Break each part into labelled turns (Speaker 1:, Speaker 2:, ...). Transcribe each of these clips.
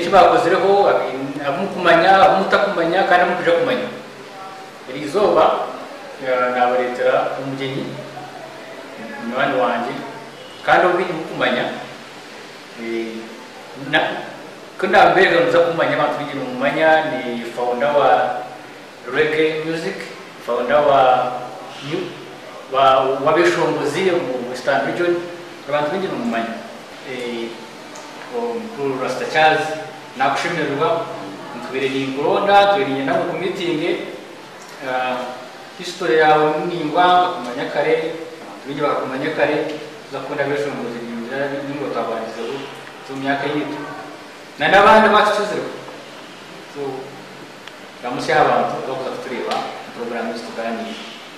Speaker 1: benshi bakozereho abamukumanya abamutakumanya kandi amukuje kumanya iri izuba nabaretera umugeni umwanya wanjye kandi ubindi mukumanya kunda mbega muza kumanya abantu bigira umumanya ni founder wa reggae music founder wa bishongozi mu Western region abantu bigira umumanya kuri Rasta Charles nakushimirwa mukubere ni Buronda twiriye nawe ku meeting history yawe ningwa kumanya kare tubije bakumanya kare zakunda bishongozi n'inzira n'ingo tabanizeho mu myaka yitu na n'abandi batuzeho so bamushya abantu bakuza tureba program zituganira.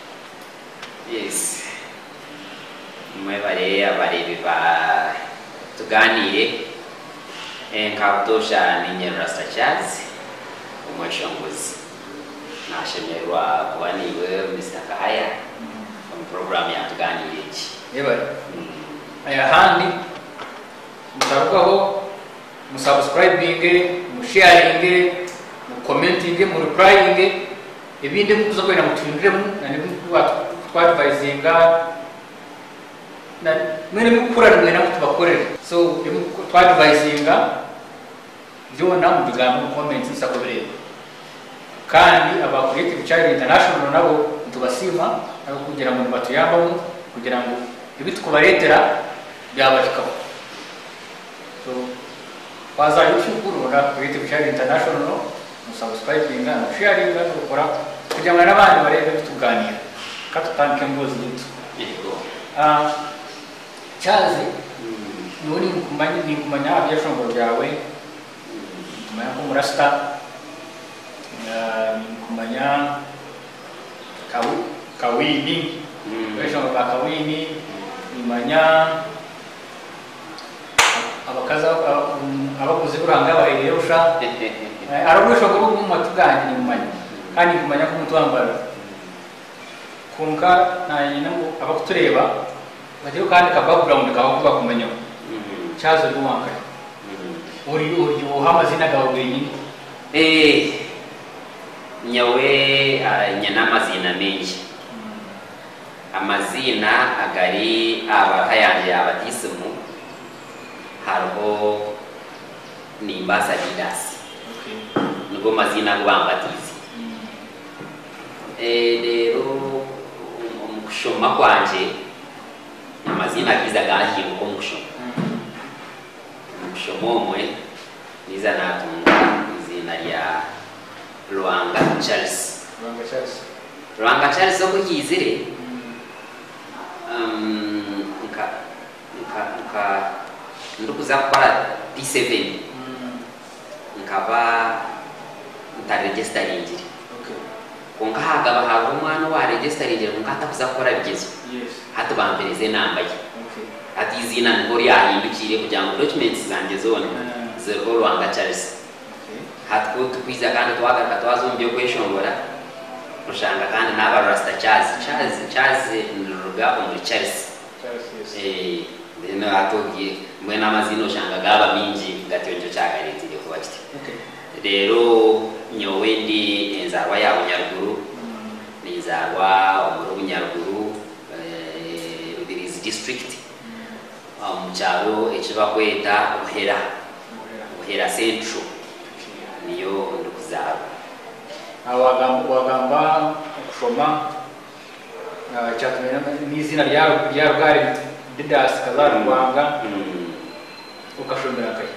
Speaker 2: Yes, mwebare abarebi ba tuganire nkabutosha n'inye Rasta Charles umushongozi nashemerwa kuba niwe Mr. Kahaya mu program ya tuganire iki
Speaker 1: yebare aya handi musarukaho musubscribing musharing mucommenting mureplying ibindi mukuza kwena mutindremu na twadvisinga na mwene mukurana mwena mutubakorera so twadvisinga ndio namu bigambo comments nsakobere kandi aba Creative Child International nabo tubasima abo kugira ngo batuyambamo kugira ngo ibitukubaretera byabashikaho so kwaza YouTube na Creative Child International musubscribing na sharing na gukora kugira ngo n'abandi barebe tuganira katutanke mbozi yitu
Speaker 2: yego
Speaker 1: Charles nuri kumanya byashongoro byawe kumanya ko murasta kumanya kawini byashongoro ba kawini imanya abakaza abakuze buranga bahererusha arabishobora ko mutuganye mumanya kandi kumanya ko mutwambara kunka nanye ngo abakutureba bagiye kandi ka background kawe kuba kumenya cyazo ruwanka uri amazina gawe wenyine
Speaker 2: nyawe nyana amazina menshi amazina agari abakayanje abatisimu hariho nimbasa Didas nugo mazina kubambatizi rero umukushoma kwanje amazina kiza gahi uko mukushomo omwe niza natunga izina lya Lwanga Charles okuyizire nka ndukuza kwa P7 nkaba ntaregistering konka hagaba hago umwana wa registering nkata kuza gukora bigezo hato bambereze nambaye ati izina ngo ryahindukire kugira ngo documents zanje zone zero Lwanga Charles hatko tukwiza kandi twagaruka twazombiye kweshongora ushanga kandi n'aba Rasta Charles nrugabo muri Charles ndeno atogiye mwena amazina ushanga gaba minji gatyonjo cyagaritire kuba kiti rero nyowe ndi enzarwa ya Bunyaruguru nizarwa omuru Bunyaruguru Rubirizi district mucyaro ekibakweta Buhera Central niyo ndukuzarwa
Speaker 1: wagamba kushoma cyatumena n'izina rya Rugari Didas kazarwanga ukashomera kai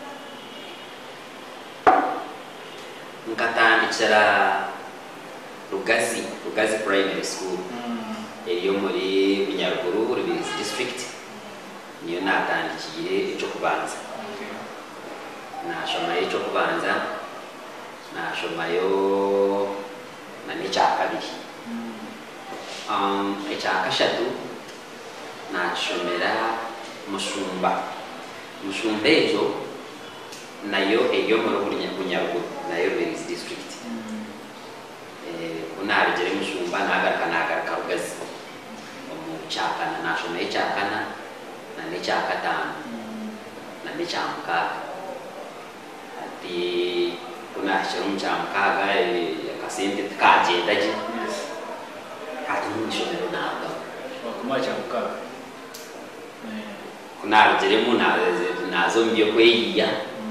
Speaker 2: nkatandikira Rugazi Primary School iyo muri Bunyaruguru Rubirizi district niyo natandikiye cyo kubanza nashomayo cyo kubanza nashomayo na n'ekyakabiri ekyakashatu nashomera Mushumba ejo nayo eyo muri Bunyaruguru nayo Rubirizi district kunarigere Mushumba nagaruka Rugazi omukyakana nashomera ekyakana na n'ekyakatano na n'ekyamukaga nashyira mu cyamukaga akasente kagenda je hati mu ishomero ntabwo
Speaker 1: bakuma cyamukaga
Speaker 2: kunageremo nazo mbyo kweyiya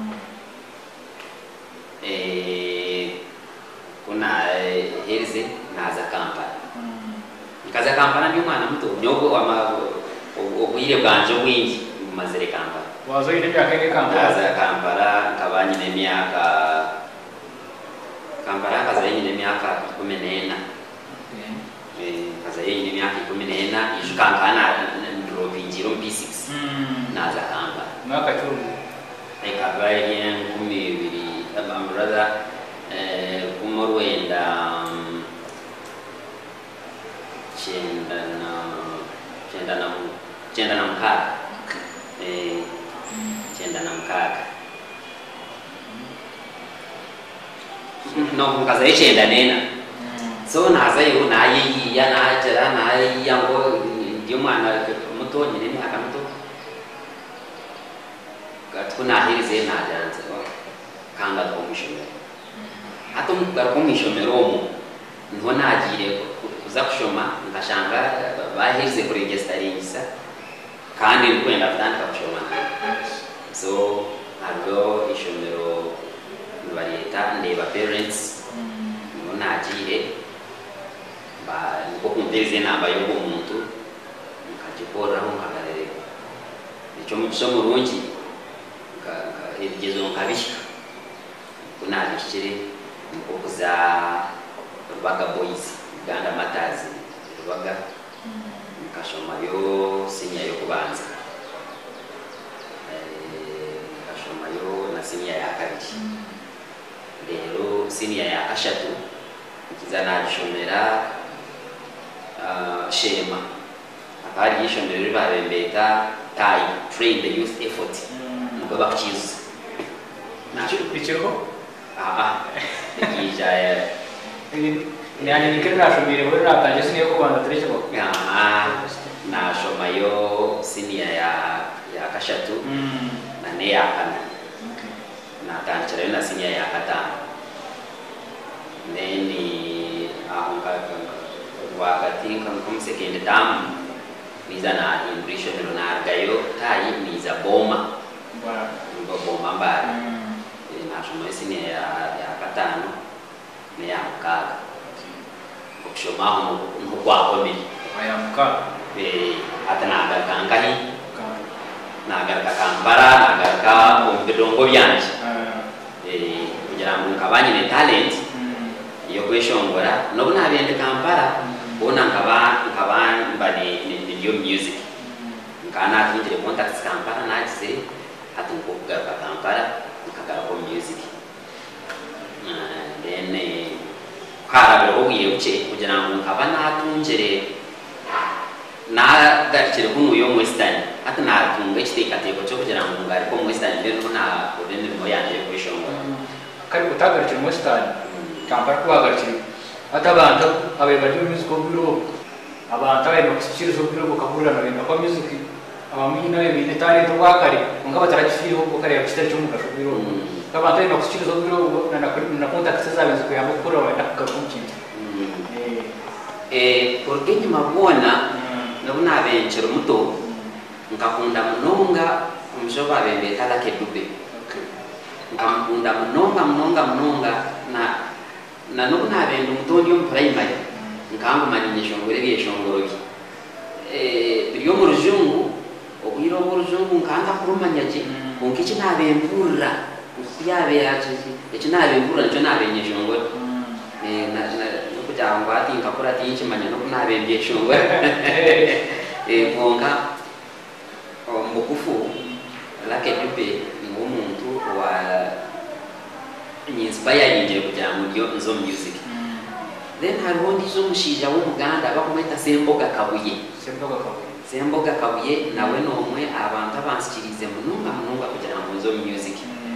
Speaker 2: kuna herize naza Kampala nkaza Kampala ndi mwana muto nyogo obwire bwanje bwingi mazere Kampala
Speaker 1: wazo ile myaka ine Kampala
Speaker 2: naza Kampala nkabanye n'emyaka Kampala kaza yine myaka 14 kaza yine myaka 14 ijukankana ndropinjiro P6 naza Kampala
Speaker 1: mwaka churu
Speaker 2: ekabaye 12 ambrother kumorwenda chenda na mkaka chenda na mkaka no kukaza chenda nena so naza yo naye ya najera naye yango ndio mwana muto nyine myaka muto gatuna hirize najanze kanga komishomero hato mugara komishomero omu niho nagire kuza kushoma nkashanga bahirize kuri registerinsa kandi kwenda kutandika kushoma so ntabwo ishomero bariyeta ndeba parents niho nagire niko kumvirize namba y'uwo muntu nkagiporaho nkagarere icyo mu gishomo rungi ebigezo nkabishika kunabishire niko kuza Rubaga Boys Uganda Matters Rubaga nkashoma yo sinya yo kubanza nkashoma yo na sinya ya kabiri rero sinya ya kashatu kiza nagishomera Shema abari yishomera ribabembeta TAI Train the Youth Effort nubwo bakiza
Speaker 1: bicheko
Speaker 2: ikijaya
Speaker 1: yani nikiri nashomire buri natanje siniyo kubanza tureke ko
Speaker 2: nashoma yo sinia ya kashatu na ne ya kana natangira yo na sinia ya katano neni ahonga wakati nkamkom second term niza na impression na gayo TAI niza boma boma mbali nashoma sinia ya katano ne ya mkaga kushomaho nk'ukwakomeye
Speaker 1: aya mkaga
Speaker 2: hata nagaruka ngahi nagaruka Kampala nagaruka mu bidongo byanje kugira ngo nkabanye ne talent yo kweshongora no nabende Kampala bona nkabane video music nkana twinjire contacts Kampala nagize hata nkugaruka Kampala nkagaruka music then harabero ugiye uce kugira ngo nkaba natunjere nagarikire kuno yo Western hata natunga ikitekateko cyo kugira ngo ngari ko Western rero na urende mo yanje kwishonga
Speaker 1: kari kutagarikire Western Kampala kubagarikire hata abantu abebali music biro abantu abe bakishira zo biro bakahura na benda kwa music abamina bene talent wakari ngaba tarakifiro bukari yakishita cyo mugasho biro kama tena kusikiliza biro na contact sasa wenzi kuyamba kura wenda kukumchini
Speaker 2: porque nyuma bona nabona abenchero muto nkakunda munonga umushoba bembe tala kedube nkamunda munonga na nobona abendo mutondi yo primary nkangu maninyesho ngore byeshongoro byo mu rujungu obwiro mu rujungu nkanga kurumanya je kunkici nabembura yabe yaje ekinabe mbura cyo nabenyeje ngo no kujya ngo ati nkakora ati ikimanya no kunabembye shongwe bonga mukufu lake dupe ni umuntu wa inspire yinje kujya mu byo nzo music then hariho ndizo mushija wo Muganda bakometa Semboga Kabuye nawe nomwe abantu abansikirize mununga kugira ngo nzo music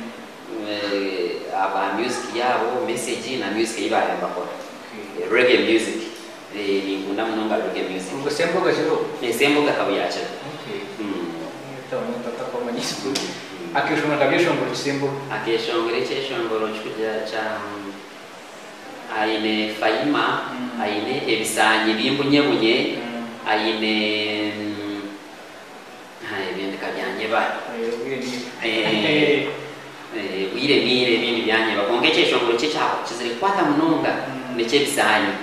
Speaker 2: aba music yabo message na music ibara bakora reggae music ni ngunda munonga reggae music
Speaker 1: ubwo Semboga Kabuye
Speaker 2: Semboga Kabuye acha
Speaker 1: tamu tatakoma nyisku akishobora kabishongoro kisimbuka
Speaker 2: akeshongoro cyeshongoro kujya cha aine fayima aine ebisanyi bimbunye aine ibindi kabyanye ba wire mire ibindi byanye bakonge cyeshongoro cy'icyaho kizire kwata munonga nece bisanyi.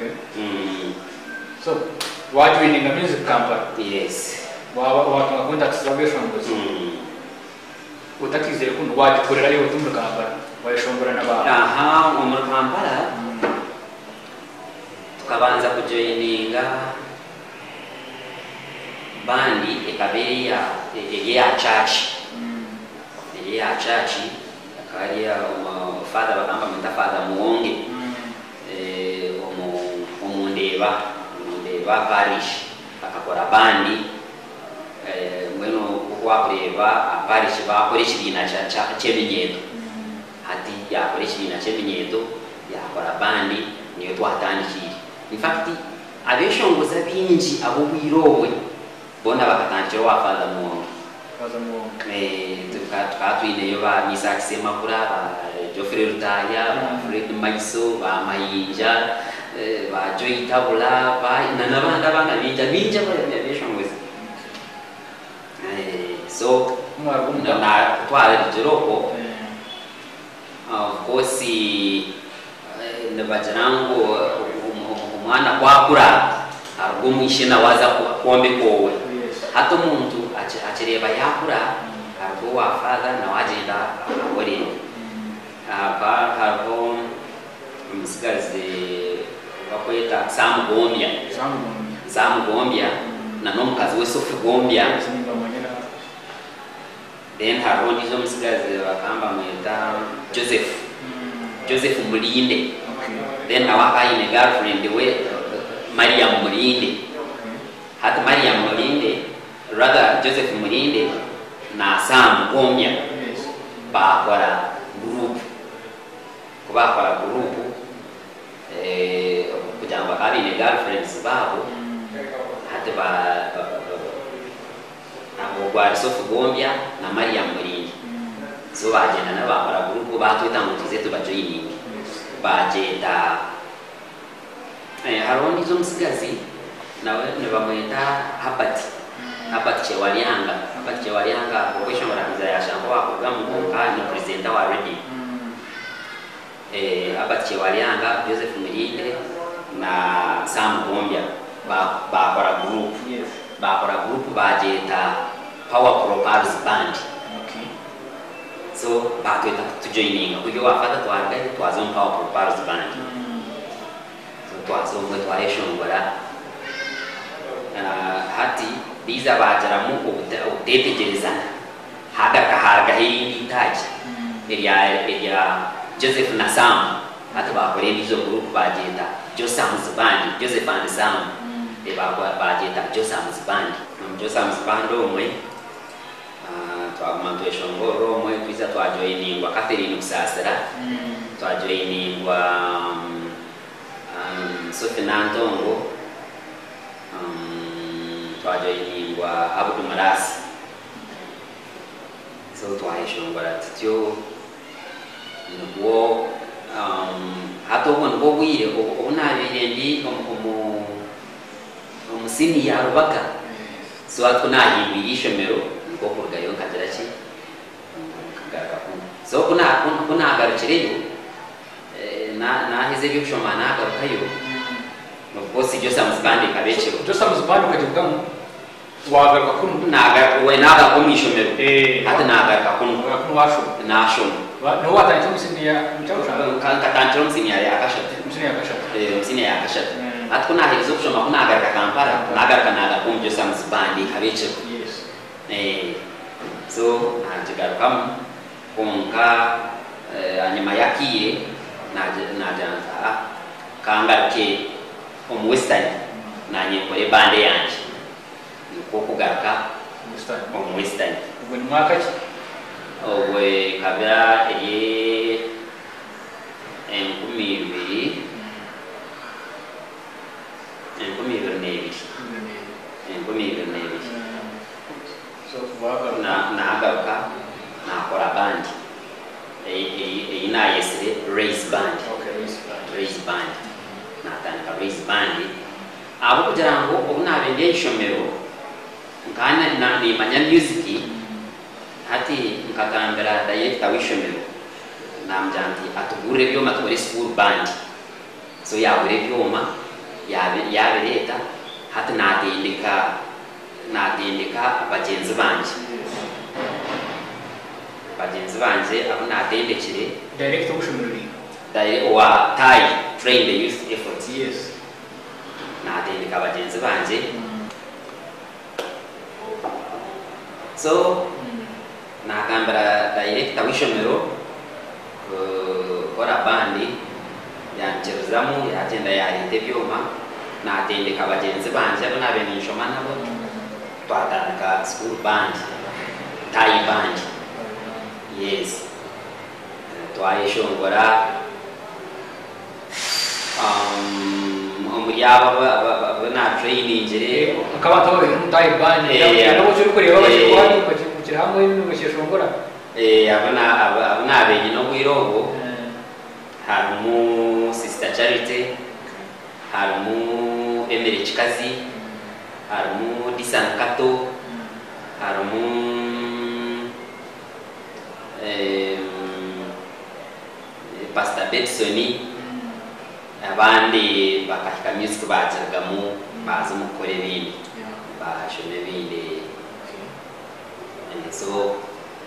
Speaker 1: So what we need a music company.
Speaker 2: Yes.
Speaker 1: Wa contact salvation was. Utakizere kuno wagikorera yo tumur company wayishongora n'abantu.
Speaker 2: Aha mu Kampala tukabanza kujoininga bandi ekabere ya church. Ya church akari ya father bakamba mta father muonge omundeba parish akakora bandi mweno kwakureba parish bakora ekibina ky'eminyeto hati yakora ekibina ky'eminyeto yakora bandi niyo twatandikire. In fact abeshongoza bingi abo bwirowe bona bakatandikira wa father muonge tukatwineyo ba Misa Kisemakura ba Geoffrey Rutaya ba Fred Maiso ba Mayinja ba Joy Tabula ba n'abandi binja bashongweza. So na twale jiroko of course nabajanango umwana kwakura arugumwishe nawaza kuombe kowe hato muntu achireba yakura arwo wa father na wagenda akore harwo umusigaze bakweta Samugombya na nomukazi we Sophie Gombya. Then harwo ndizo umusigaze bakamba mweta Joseph Mulinde. Then awakaine girlfriend we Mariam Mulinde. Hata Mariam Mulinde rather Joseph Mulinde na Sam Gombya bakora group kugira ngo bakabine girlfriends babo hata abo gwari Sophie Gombya na Mariam Mulinde. So bagenda n'abakora group batwita ngo tuze tubajoining bagenda harundi zo musigazi nawe nebamweta Habati Chewalianga professional organization kwa programu kwa ni presenter wa ready. Habati Chewalianga Joseph Mulinde na Sam Gombya bakora group. Bakora group bajeta Power Propels Band. So batweta tujoininga kuyo wafata twarga twazo Power Propels Band. So twazo ngo twayeshongora hati biza bajaramu utetegerezana hagakaharga hirindi taji elia Joseph na Sam hati bakore nizo group bajeta Josam's Band, Joseph and Sam bajeta Josam's Band. Josam's Band omwe twagumantu eshongoro omwe twiza twajoiningwa Catherine Kusasira twajoiningwa Sophie Nantongo twajoiningwa Abdu Marasi. So twayeshongora tutyo nubwo hato ubwo bwire ubunabire ndi umusini ya Rubaka. So atko nahimbira ishomero niko kurgayo kagira ki kagaraka ku. So kuna agarukireyo na heze byo kushomana agarukayo nubwo si Josam's Band kabecero
Speaker 1: Josam's Band ukajibwamo wagaruka kuno
Speaker 2: naga komishomero hata nagaruka kuno
Speaker 1: washo
Speaker 2: nasho
Speaker 1: no watangira umusini ya mchaushanga
Speaker 2: katangira umusini ya akashate umusini ya akashate atko nahizo kushoma kunagaruka Kampala nagaruka naga kom Josam's Band kabecero. So najigaruka konka anyuma yakire najanza kangaruke Western na nyekore bande yanje niko kugaruka Western
Speaker 1: ubwo ni mwaka ki
Speaker 2: owe kabya enkumibiri
Speaker 1: so wagaruka
Speaker 2: nagaruka band natandika raise band abo kugira ngo ubu nabenge ishomero nkana nimanya music hati nkagambira director w'ishomero namjanti atugure byoma twore school band so yabure byoma yabe leta hati natindika abagenzi banje abo natendekere
Speaker 1: director w'ishomero
Speaker 2: wa TAI train the youth efforts
Speaker 1: yes
Speaker 2: natendeka abagenzi banje so nakambira director w'ishomero kora bandi yancheruzamu yagenda yarite byoma natendeka abagenzi banje abo nabenishoma nabo twatandika school band TAI band yes twayishongora umuyaba na training jere
Speaker 1: akaba tawe TAI band nabo cyo kureba bakira hamwe n'ubashishongora
Speaker 2: abana abenye no kwirogo harumu Sister Charity harumu Emily Chikazi harumu Disan Kato harumu Pastor Betsoni abandi bakahika music bajagamu bazi mukore bindi bashome bindi so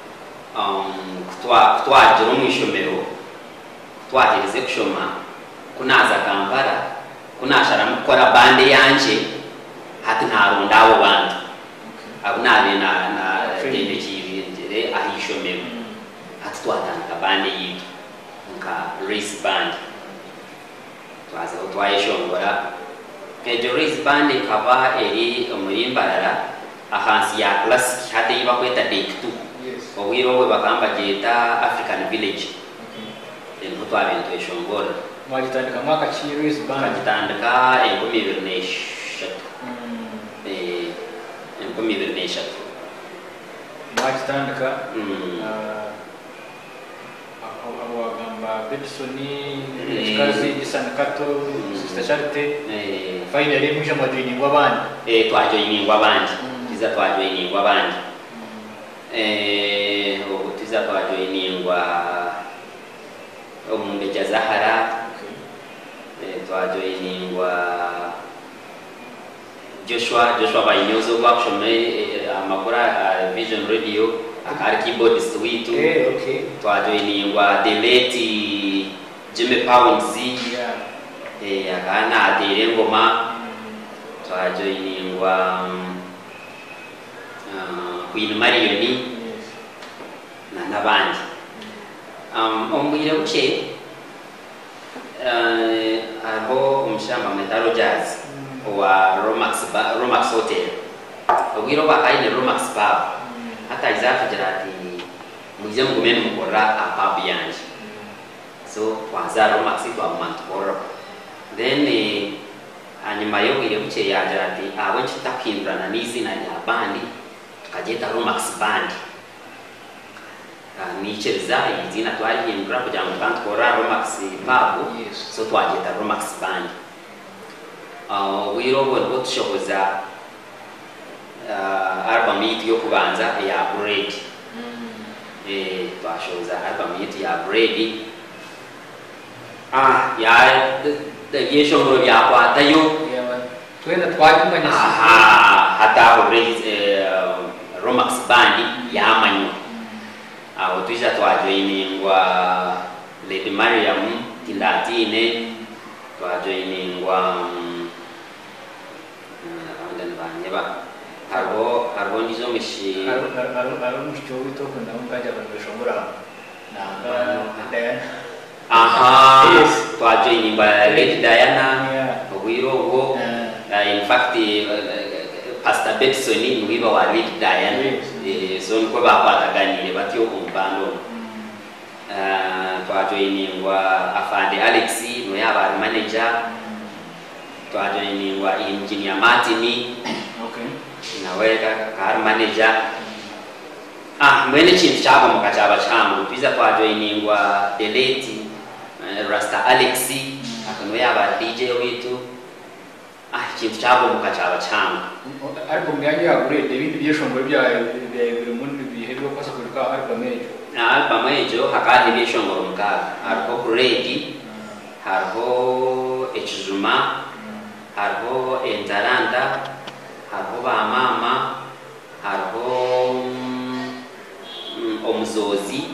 Speaker 2: kutwagira umwishomero twagirize kushoma kunaza Kampala kunashara mukora bande yanje hati ntarunda abo bantu abo nabe na tendekirire ahishomero hati twatandika bande yitu nka race band twaza twayishongora ejo race band ikaba eri umurimbarara ahansi ya classic hati iba kweta Deck 2 obwiro we bakamba jeta African Village nko twabintu ishongora
Speaker 1: mwagitandika mwaka ki race band
Speaker 2: kagitandika 2023 2023
Speaker 1: mwagitandika abo wagamba Betsoni Chikazi Disan Kato Sister Charity finally mwisha mwadiningwa bandi
Speaker 2: twajoiningwa bandi tiza twajoiningwa bandi tiza twajoiningwa omundeja Zahara twajoiningwa Joshua bayinyozo bakushome amakora Vision Radio akari keyboardist witu twajoiningwa the late Jimmy Pounds akana adire ngoma twajoiningwa Queen Marioni n'abandi ombwire buke abo umushamba Metalo Jazz wa Romax Hotel obwiro bakaine Romax Pub hata izafugira ati muze mugumene mukora pub yanje so kwanza Romax twamantukora then hanyuma yo bwire buke yagira ati abo nchitakindurana n'izina rya bandi tukagenda Romax Band nicheza izina twalihindura kugira ngo twantwora Romax Pub so twagenda Romax Band wiro bwo tushoboza album yitu yo kubanza ya Bread twashoboza album yitu ya Bread ya yeshongoro byakwatayo
Speaker 1: twenda twagumanye
Speaker 2: hata Romax Band yamanyo aho twiza twajoiningwa Lady Mariam Tindatine twajoiningwa harbo ndizo mishi
Speaker 1: mushyo witoko ndamukajya bashobora
Speaker 2: twajoiningwa Lady Diana obwirogo in fact Pastor Betsoni niwiba wa Lady Diana so niko bakwataganire batyo umbando twajoiningwa Afande Alex no yaba manager twajoiningwa Engineer Martin naweka kar manager mwene chintu chabo mukachaba changu twiza twajoiningwa the late Rasta Alex akano yaba DJ witu ikintu cyagomba cyaba cyangwa
Speaker 1: album yanjye yagure ibindi byeshongoro byayo biri muri bihe byo kwasa kurika album ejo
Speaker 2: album ejo hakari byeshongoro mukaga hariko Kuredi hariko Ekijuma hariko Entaranda hariko ba mama hariko Omuzozi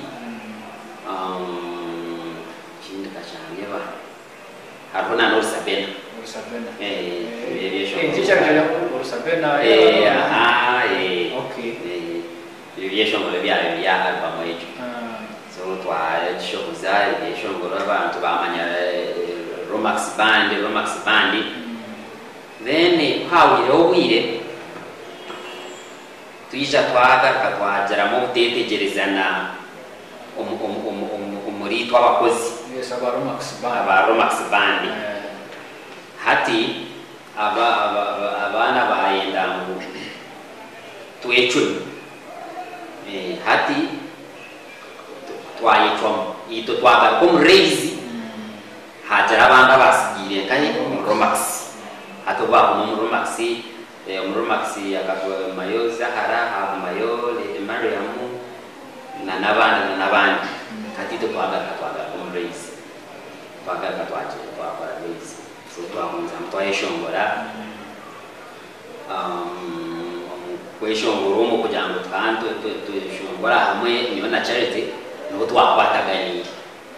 Speaker 2: kindi kacanye ba hariko na Norsabena ibyeshongoro byayo bya album ejo so twashoboza ibyeshongoro abantu bamanya Romax Band then hawiriho bwire tuyija twagaruka twageramo utetegerezana umuri tw'abakozi aba Romax Band hati abana bayenda ngo twecumi hati twayicwamo ito twaga ko murezi hajara abana basigire kandi Romax hato ba mu Romax akatwa mayo Zahara ha mayo Lady Mariam na nabandi hati to twaga ko murezi twaga twakora rezi so twakunza mutwayeshongora kweshongora mu kugira ngo tuyeshongora hamwe niyo na Charity no twakwatagana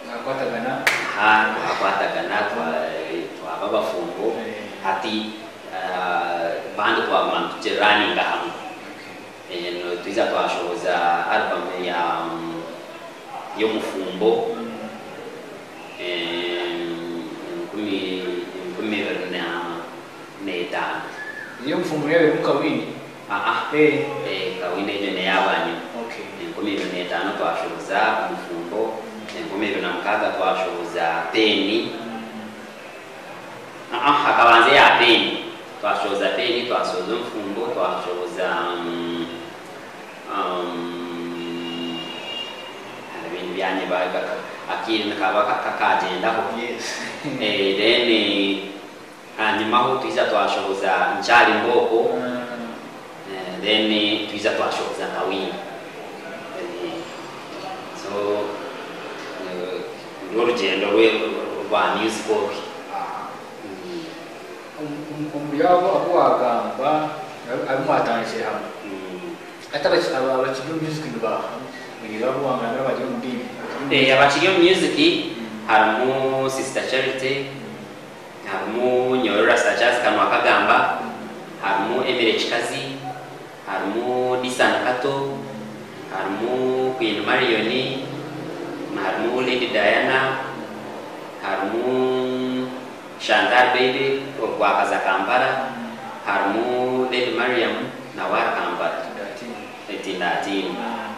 Speaker 2: twaba bafungo ati bandi twamantukira running hamwe no tuiza twashoboza album yo mufumbo
Speaker 1: iyo mfumo yawe mukawini
Speaker 2: kawini ejo ne yabanye 15 twashoboza umufumbo 16 twashoboza peni hakabanze ya peni twashoboza umufumbo twashoboza ibintu byanye baga akiri nakaba kakagendaho then hanyuma ho tuiza twashoboza njali mboko then tuiza twashoboza kawini so urugendo rwa music
Speaker 1: umuyabo akwagamba abimwatanje hamwe atabakiriyo music nduba ngira ruwangana bagiye mu ndimi
Speaker 2: abakiriyo music harimo Sister Charity harimo Nyorora Sajas Kanwa Kagamba harimo Emere Chikazi harimo Disana Kato harimo Queen Marioni harimo Lady Diana harimo Chantal Baby Ogwakaza Kampala harimo Lady Mariam Nawar Kampala 18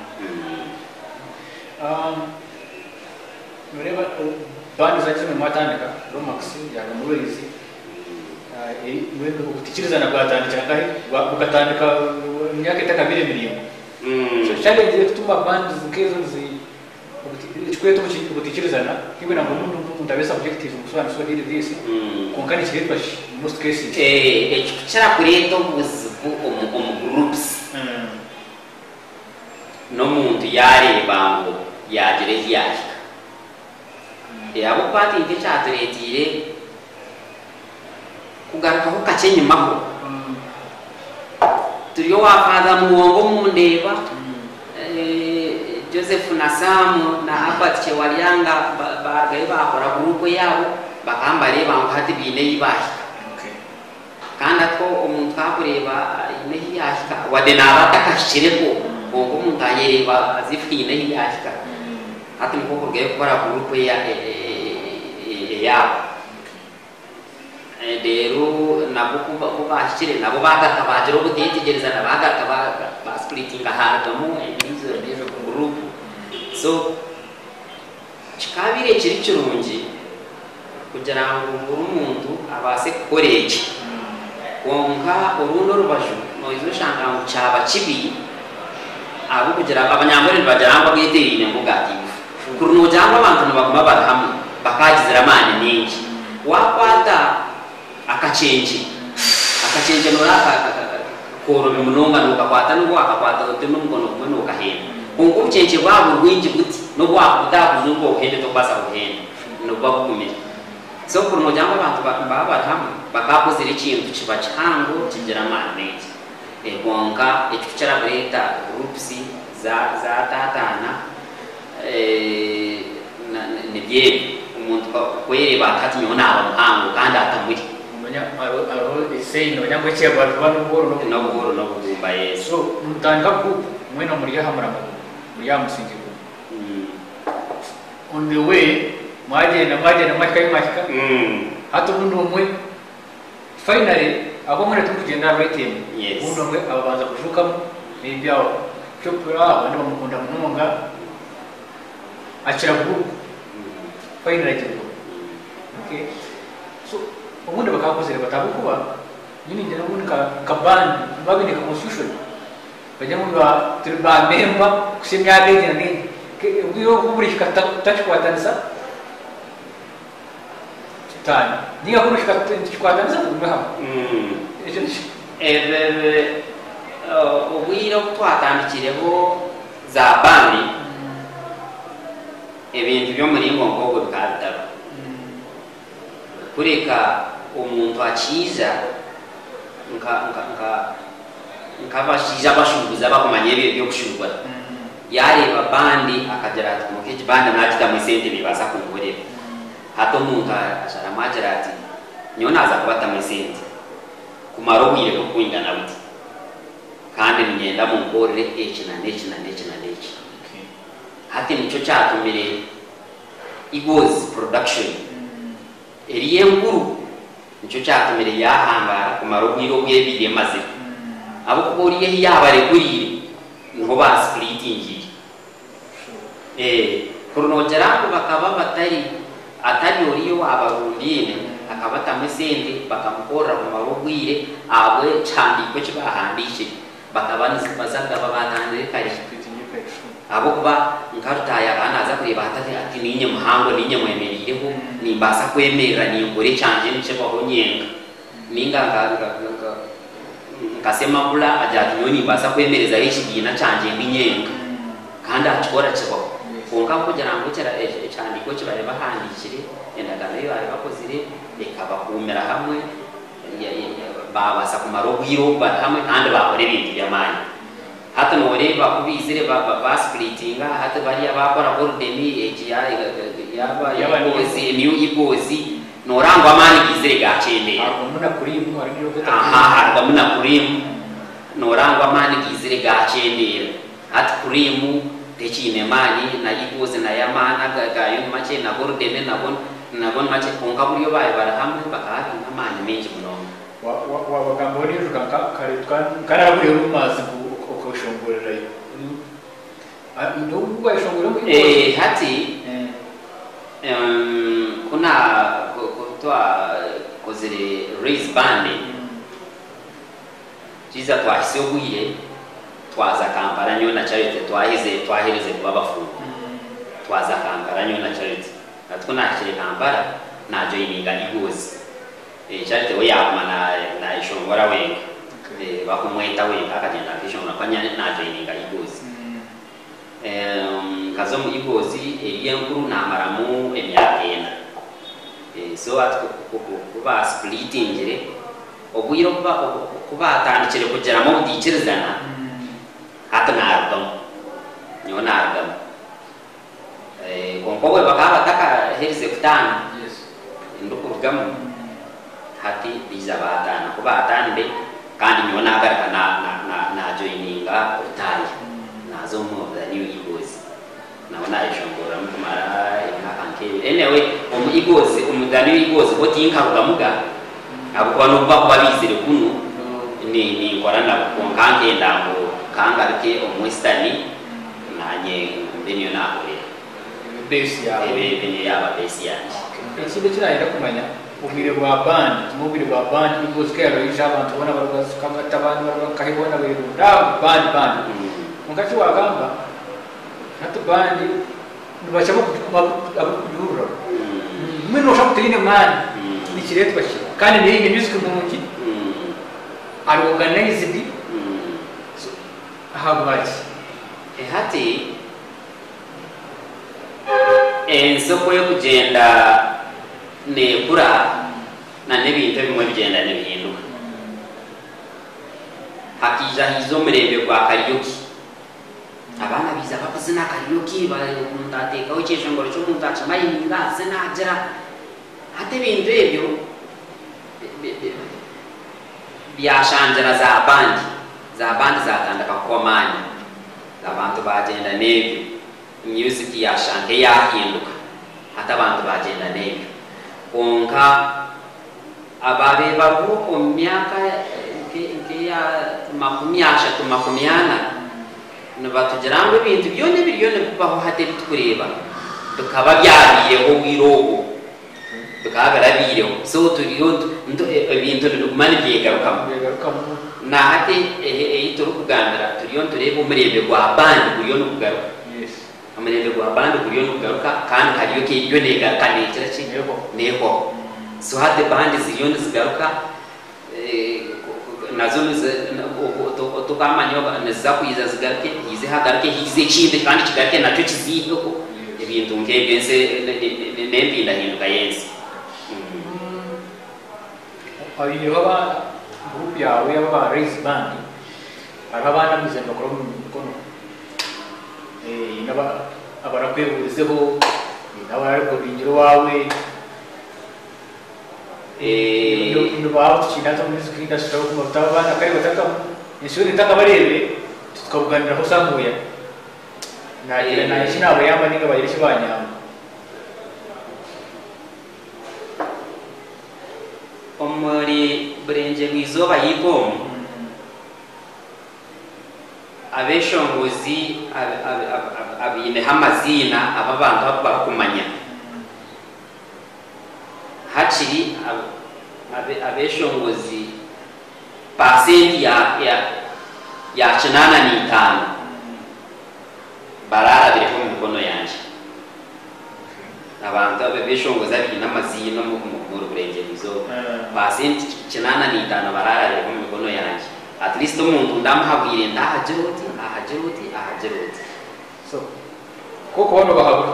Speaker 1: nureba bandi zakimwe mwatandika Romax yaga murezi utikiriza na bwatandika ngahe bugatandika imyaka itakabire miliyoni so challenge gutuma bandi zikezo ikweto ubutikirizana kibe na umuntu ndabesa objective muswana so did this konkani kiritwa most cases
Speaker 2: ekikuchara kureto buzibu groups no muntu yareba ngo yagire hiyashika abo pati nke cyaturetire kugaruka ko kacenyimaho turiyo wafaza muwongo mundeba Joseph na Sam na Albert Chewalianga bagaye bakora guruko yabo bakambare bankati bine yibashika kandi ko umuntu akureba ine hiyashika wadenaba takashireko ngo umuntu ayereba azifine hiyashika ati nko kugaye gukora guruko yabo rero nabo kubashire nabo bagakabajira ubutegereza nabagaka ba splitting ahantu izo group so chikabire kiri kirungi kugira ngo umuntu abase koreje konka urundo rubaju no izo shanga ngo cyaba kibi abo kugira abanyangore bajaramba bwiterine mugati kuruno jamba abantu baguma barahamwe bakagizira mani ningi wakwa akachenje noraka koro bimunonga nukakwata nukakwata utino mkono kumwe nukahenda kungu buchenje bwabo rwinji buti nubwo akudakuzungu uhende tokbasa uhende nubwo kumira so kuno jambo abantu baba hamwe bakakozera ikintu kiba cyango kigira manage ebonga ekicara bureta groups za tatana nebye umuntu kwere bakatinyo naba muhango kandi atamuri
Speaker 1: umenya aro iseno nyangwe cyaba abantu boro
Speaker 2: no kubumba Yesu
Speaker 1: so mutanga ku mweno muri hamura muri yamusingiye on the way mwagenda makayi mashika hato bundi umwe finally abo muri tukugenda right in bundi umwe ababanza kushuka n'ibyawo cyopura abandi bamukunda munonga akira group finally okay so ubundi bakakozera batabukuba nyine njye n'ubundi kabandi babine ka constitution bajya mu ba member kusemya bege na nini ubwo kuburishika tachikwatanisa tani niga kurishika tachikwatanisa umbaha
Speaker 2: ubwiro twatandikireho za bandi ebintu byo muri ngongo bikadaro kureka umuntu akiza nkabashiza bashubuza bakumanye byo kushubwa yareba bandi akagera ati mukeje bandi mwakita mu sente bibaza kumureba hato umuntu ashara majera ati nyona aza kubata mu sente kumaro bwire ko kwingana buti kandi ngenda mu ngorere echi na nechi hati nico cyatumire Eagles production eriye nguru nico cyatumire yahangara kumaro bwiro bwebire maze abo kuboriye yabare kurire ngo ba splitting kuronogera bakaba atari uriyo abarundine akabata mesende bakamukora mu mabugwire abwe cyandiko kibahandishe bakabaniza bazaga babatandire kare abo kuba nkarutaya banaza kureba ati ninye muhango ninye mwemerireho nimbasa kwemera ningore cyanje nice bahonyenga ninga nkasema kula ajati nyoni basa kwemereza hishigina cyanje binyenga kandi akora kibaho konga kugira ngo cyera cyandiko kibare bahandikire endagana yo ari bakozire ekabakumera hamwe babasa kumaro bwiro hamwe kandi bakore ibintu by'amani hata nore bakubizire ba splittinga hata bari abakora ordeni yaba new igozi norangwa amani gizire gacende
Speaker 1: muna kurimu ari byo
Speaker 2: harga muna kurimu norangwa amani gizire gacende hata kurimu tekine mani na igozi na yamana gayo mache na ordeni nabon mache konga buriyo baye barahamwe bakahaga amani menshi muno
Speaker 1: wabagambo ni rukanka kana buriyo rumazi ukoshongorera ndo ubwo yashongorera
Speaker 2: hati kuna kutwa kozere raise band jiza twahise ubwire twaza Kampala nyo na Charity twahereze kuba bafunga twaza Kampala nyo na Charity natwo nakire Kampala na joininga Eagles Charity we yakuma na ishongora wenga bakumweta wenga akagenda akishongora kwanya na joininga Eagles kazo mu Eagles eriye nkuru na maramu emyaka ena so at kuba splitting jere obwiro kuba atandikire kugera mu dikirizana hata na ardom nyona ardom konkowe bakaba taka herize kutana ndukuvugamo hati biza batana kuba atande kandi nyona agaraka na joininga utali nazo mu the new Eagles naona ishongora mkumara inakankebe anyway Eagles the new Eagles botinka rugamuga abukwa no bakubizire kuno ni korana konkange ndambo kangarike omwestani nanye mbenyo nakore
Speaker 1: base ya
Speaker 2: benyo yaba base ya
Speaker 1: ikibe kirahera kumanya ubwire bwa band mubwire bwa band Eagles kero abantu bona barukama tabana bakahibona birunda band mukati wagamba hatu bandi nibachamo abukujura mimi no shakutine man ni kiretwa ki kandi ni music mungi ari organized habaki
Speaker 2: hati ensoko yo kugenda nekura na n'ebintu bimwe bigenda nebihinduka hakija hizo murembe gwa karaoke abana biza bakuzina karaoke bamundateka ukeshongoro cyo muntacha mayinga zinagera hate bintu ebyo byashanjira za bandi zatandaka komanya abantu bagenda nebyo music yashante yahinduka hata abantu bagenda nebyo konka ababe bavuko myaka ya makumi ashatu batugiranga ibintu byone biryone kubaho hate bitkureba tukaba byabiyeho wirogo tukabarabiyeho so turiyo ibintu bigumana byegarukamo na hate turi kugandira turiyo tureba umurembe gwa bandi buriyo no kugaruka umurembe gwa bandi buriyo no kugaruka kandi hariyo ke iyo negaruka nekira neko so hate bandi ziriyo zigaruka nazo tukamanya neza kuyiza zigaruke hize hagaruke hize kindi kandi kigaruke nacyo kiziho ibintu nkebyo nse nembinda hinduka yense
Speaker 1: abiyo baba group yawe y'aba raise band arabana bize bakora mu mikono naba abarakwebuzeho n'abariko bingiro wawe ndo bawo tukinata muri screen ashobora kumutaba bana kari bataka ishuri takabarebe tukabuganira ho sanguya nagira na ishina bayamba ninga bayirishe banyama
Speaker 2: omuri burenje mwizoba yigomo abeshongozi abine hamazina ababantu bakumanya hachiri abeshongozi pasenti ya chinana ni itanu barara biri mu mikono yanje abantu abeshongozi abine amazina mu burenje bizo pasenti chinana ni itanu barara biri mu mikono yanje at least umuntu ndamuhabwire ndahajeruti
Speaker 1: so koko wano bahabura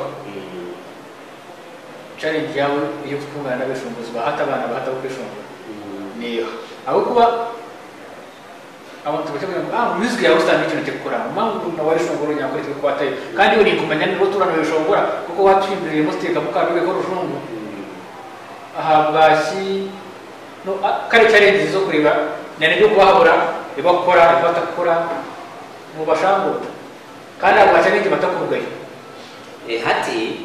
Speaker 1: challenge yawe iyo kutungana n'abeshongozi bahata abana bahata kweshonga niyo aho kuba abantu bakabona music yawe stand ikintu cyakora mpamvu na warishongoro nyakuri twataye kandi uri kumenya niho turana beshongora kuko watwimbiriye musteka mukabiwe ko rushongo ahabwashi no kare challenge zo kureba nyane byo kubahabura ibakora batakora mu bashango kandi abo challenge batakurugaye
Speaker 2: hati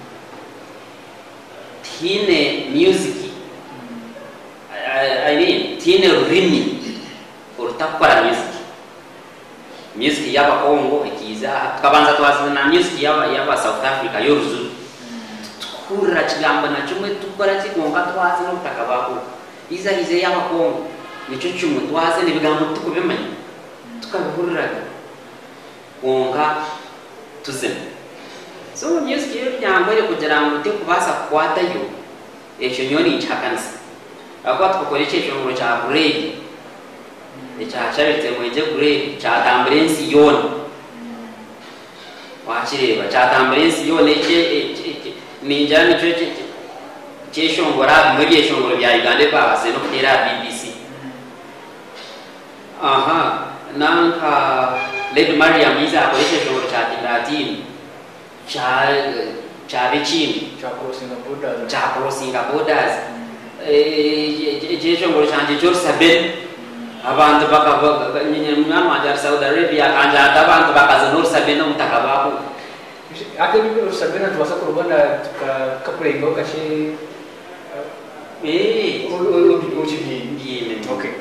Speaker 2: tine music I mean tine rhythm urutakora music yaba Kongo ikiza tukabanza twazana music yaba South Africa yoruzu tukura kigambo na chumwe tukora kigonga twazi no kutakabako iza yaba Kongo nico chumwe twazi nibigambo tukubimanya tukabihuriraga konga tuzena so music y'nyambo yo kugira ngo ute kubasa kwatayo echo nyoni chakanisa akwa tukokore checho ngo cha grade echa charite mweje grade cha tambrensi yone wachireba cha tambrensi yone ninja nicho checho ngo ra mweje checho ngo bya Uganda pa baseno kutera BBC aha nanka Lady Mariam iza akoresha checho cha Latin cha bichini
Speaker 1: cha
Speaker 2: crossing borders jeje ngoro chanje Jerusalem abantu baka nyamwana wa Saudi Arabia kanja abantu bakaza Jerusalem mutakabako
Speaker 1: ate Jerusalem tubasa kurubona kapurengo kashi uchibi okay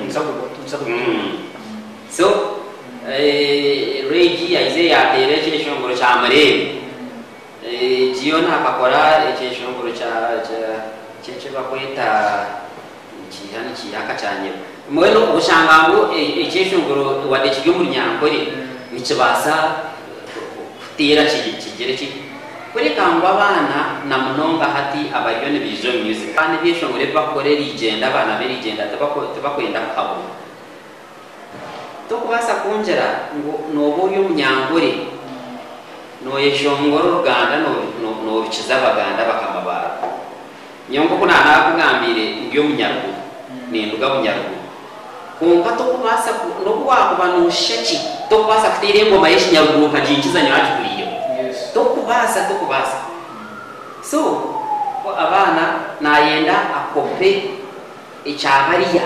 Speaker 2: so Reiki Isaiah tereje shongoro cha Marebe jiona akakora shongoro cha cheche bakweta chihani chiyaka cyane mweno ubushangango shongoro wadekige mu nyangore nikibasa kutera kigere kuri kangwa abana na munonga hati abariyo ne visual music kandi byishongore bakore rigenda abana berigenda tabakwenda kabo to kubasa kunjera ngo nobo yo munyangore no yeshongoro Ruganda no bikiza abaganda bakamabara nyongo kuna nakugambire ngyo munyarugo ninduga munyarugo kunga to kubasa no bwako banusheki to kubasa kutire ngoma yeshinyarugo kajinkiza nyati kuriyo to kubasa so abana nayenda akope ichabariya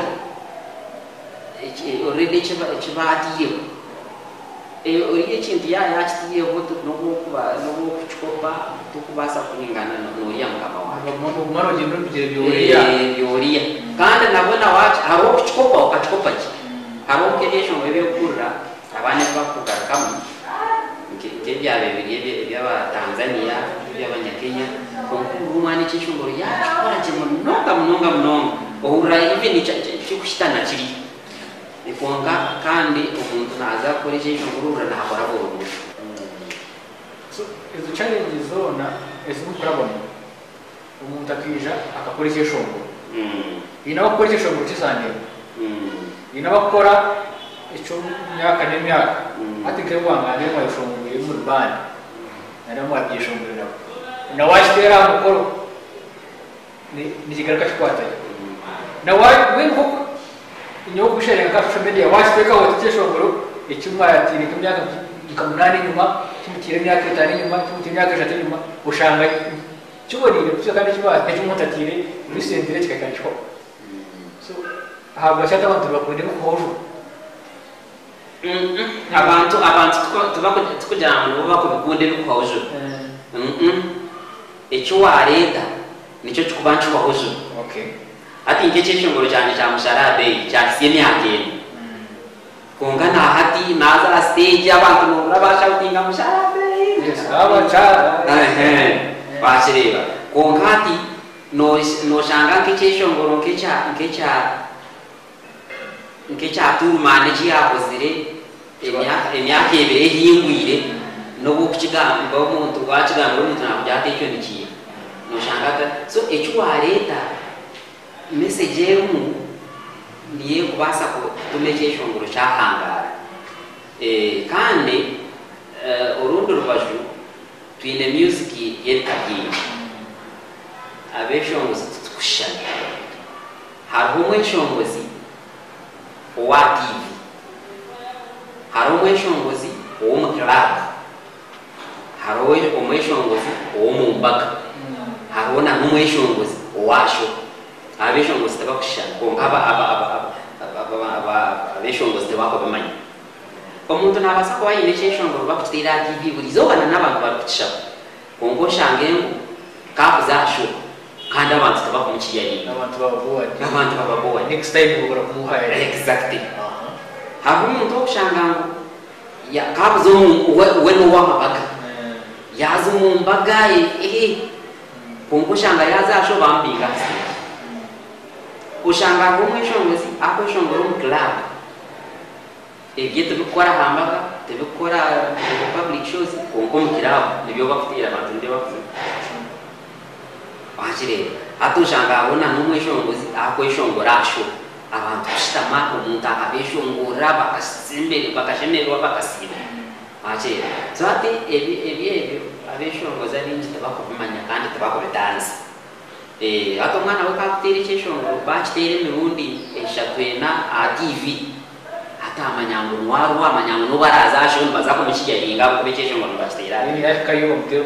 Speaker 2: already chibatiye uriye kintu yakitiye voto no kuchikopa to kubasa kulingana no yangama wa
Speaker 1: maro jindo byoriya
Speaker 2: kandi nabona wacha haro kuchikopa ukachikopa ki haro kedesho webe kurra abane bakugarukamo nkebya bibiri byaba Tanzania by'abanyakenya umwana cy'ishunguro yakora munonga ohura even cyikushitana kiri ikonga kandi umuntu naza kuri cy'ishunguro nakora burundu
Speaker 1: so izo challenges zona ezimukurabona umuntu akija akakora cy'ishunguro inabakora cy'ishunguro cy'isangiro inabakora icyo myaka n'imyaka ati ke wangane mu ishunguro mu band naramo abyishungurira na washtera mukoro ni kigaraka chikwata na wenko inyo kushereka ka social media washteka wote ishunguro icyuma yatiri kumyaka ikamunani nyuma kimutire myaka 5 nyuma kimutire myaka 3 nyuma ushanga cyubonire kuko kandi kiba cyumutatire muri sentire kikakanchwa so haba cyata abantu bakunde kuhojo
Speaker 2: abantu tukujana ngo bakubikunde n'ukojo icyo wareta nicyo cyukubanci wahojo ati nke cy'ishunguro cyane cya musharabe cyasiye myakene konga na hati naza stage abantu no rabasha utinga musharabe bashireba konga hati no shanga nke cy'ishunguro nke turumane cyakozire emyaka ebere hingwire no bukigamba umuntu gwakigamba umuntu nakubyate icyo nikiye no shanga so icyo wareta message yemu niye kubasa ko tumeke ishongoro cyahangara kandi urundo rubaju twine music yerikagiye abeshongozi tukushana hariho umweshongozi wa TV hariho umweshongozi wo mu club hariho umweshongozi wo mu mbaga hariho na umweshongozi washo abeshongozi tabakushana ko ngaba abeshongozi tabakobamanya omuntu nabasa ko yine cyeshongoro bakutira TV buri zobana n'abantu barutisha kongo shange kakuzasho kandi abantu tabakumukiyari
Speaker 1: abantu bababowa
Speaker 2: next time ubura kumuhaya exactly habu umuntu ushanga ya kabuzo we no wamabaga yazo mu mbaga kongo shanga yazasho bambinga ushanga ngo mwishongozi ako shongoro mu club ibyo tubikora hambaga tubikora public shows kongo mu club nibyo bafitira abantu nde bafuze wajire atushanga abona n'umwishongozi ako ishongora asho abantu shitama umuntu akabishongora bakasimbere bakashemerwa bakasiba wajire so ati ebyo abishongoza n'inzi tabakubimanya kandi tabakubidanza ato mwana we kakutera icyeshongoro bakitere mirundi eshatwena TV ata amanyambo ntwaro amanyambo no baraza ashobora baza kumukiyaringa kuko icyeshongoro bakitera
Speaker 1: ni akayo bamutera